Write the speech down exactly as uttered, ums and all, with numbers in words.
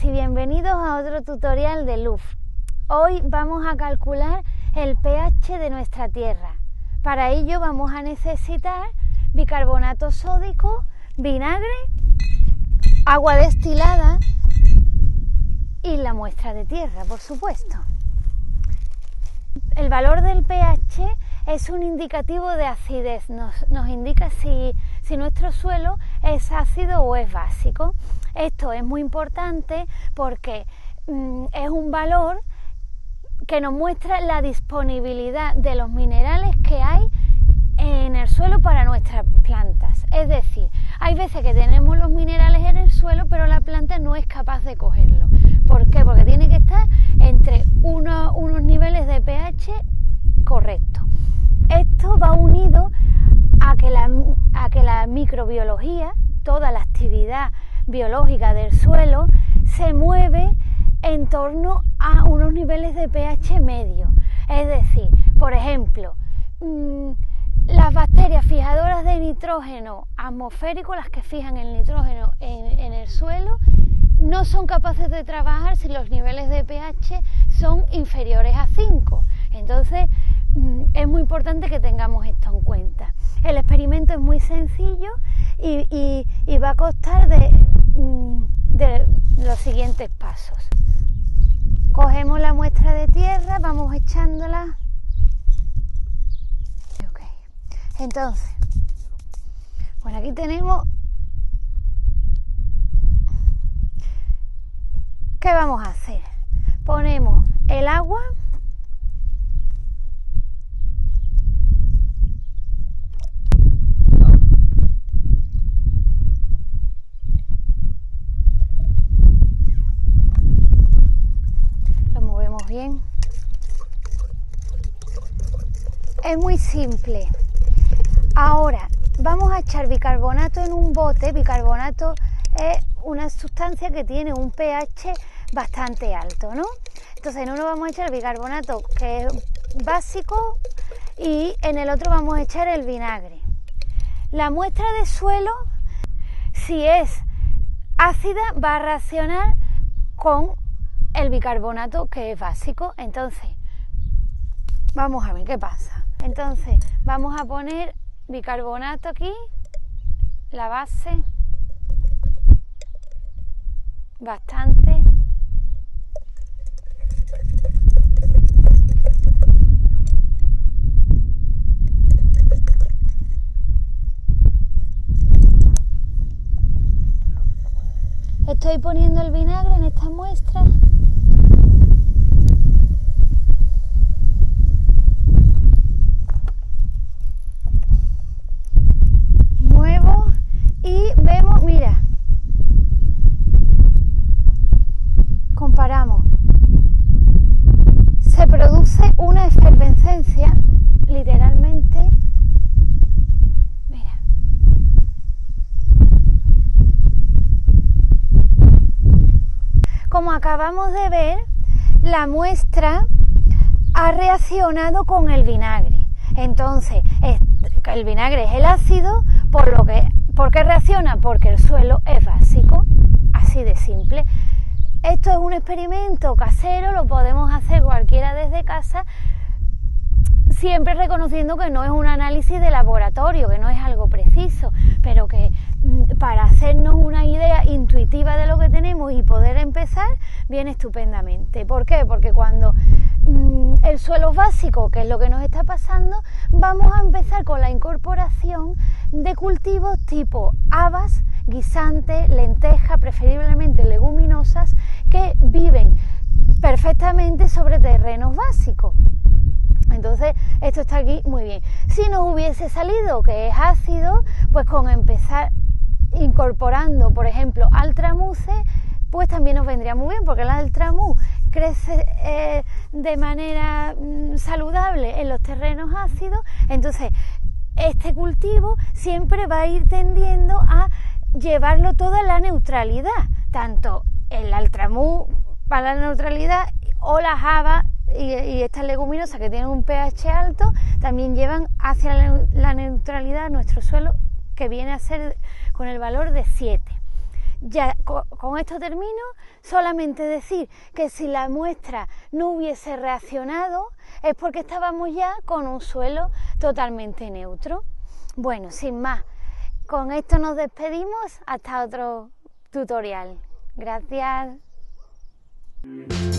y bienvenidos a otro tutorial de Luz. Hoy vamos a calcular el pH de nuestra tierra. Para ello vamos a necesitar bicarbonato sódico, vinagre, agua destilada y la muestra de tierra, por supuesto. El valor del pH es un indicativo de acidez, nos, nos indica si, si nuestro suelo es ácido o es básico. Esto es muy importante porque mmm, es un valor que nos muestra la disponibilidad de los minerales que hay en el suelo para nuestras plantas. Es decir, hay veces que tenemos los minerales en el suelo, pero la planta no es capaz de cogerlo. ¿Por qué? Porque tiene que estar entre uno, unos niveles de pH correctos. Esto va unido a que la, a que la microbiología, toda la actividad biológica del suelo, se mueve en torno a unos niveles de pH medio. Es decir, por ejemplo, mmm, las bacterias fijadoras de nitrógeno atmosférico, las que fijan el nitrógeno en, en el suelo, no son capaces de trabajar si los niveles de pH son inferiores a cinco. Entonces, mmm, es muy importante que tengamos esto en cuenta. El experimento es muy sencillo y, y, y va a constar de, de los siguientes pasos. Cogemos la muestra de tierra, vamos echándola. Okay. Entonces, por aquí tenemos. ¿Qué vamos a hacer? Ponemos el agua. Bien, es muy simple. Ahora vamos a echar bicarbonato en un bote. Bicarbonato es una sustancia que tiene un pH bastante alto, ¿no? Entonces en uno vamos a echar bicarbonato que es básico y en el otro vamos a echar el vinagre. La muestra de suelo, si es ácida, va a reaccionar con el bicarbonato que es básico. Entonces vamos a ver qué pasa. Entonces vamos a poner bicarbonato aquí, la base, bastante. Estoy poniendo el vinagre en esta muestra. Muevo y vemos, mira, comparamos. Se produce una efervescencia, literalmente. Mira. Como acabamos de ver, la muestra ha reaccionado con el vinagre. Entonces, el vinagre es el ácido, por lo que, ¿por qué reacciona? Porque el suelo es básico, así de simple. Esto es un experimento casero, lo podemos hacer cualquiera desde casa, siempre reconociendo que no es un análisis de laboratorio, que no es algo preciso, pero que para hacernos una idea intuitiva de lo que tenemos y poder empezar, viene estupendamente. ¿Por qué? Porque cuando mmm, el suelo es básico, que es lo que nos está pasando, vamos a empezar con la incorporación de cultivos tipo habas, guisantes, lentejas, preferiblemente leguminosas, que viven perfectamente sobre terrenos básicos. Entonces esto está aquí muy bien. Si nos hubiese salido que es ácido, pues con empezar incorporando, por ejemplo, altramuse, pues también nos vendría muy bien, porque el altramuz crece eh, de manera mm, saludable en los terrenos ácidos. Entonces este cultivo siempre va a ir tendiendo a llevarlo todo a la neutralidad, tanto el altramuz para la neutralidad o las habas y, y estas leguminosas que tienen un pH alto también llevan hacia la, la neutralidad nuestro suelo, que viene a ser con el valor de siete. Ya con esto termino, solamente decir que si la muestra no hubiese reaccionado es porque estábamos ya con un suelo totalmente neutro. Bueno, sin más, con esto nos despedimos hasta otro tutorial. Gracias.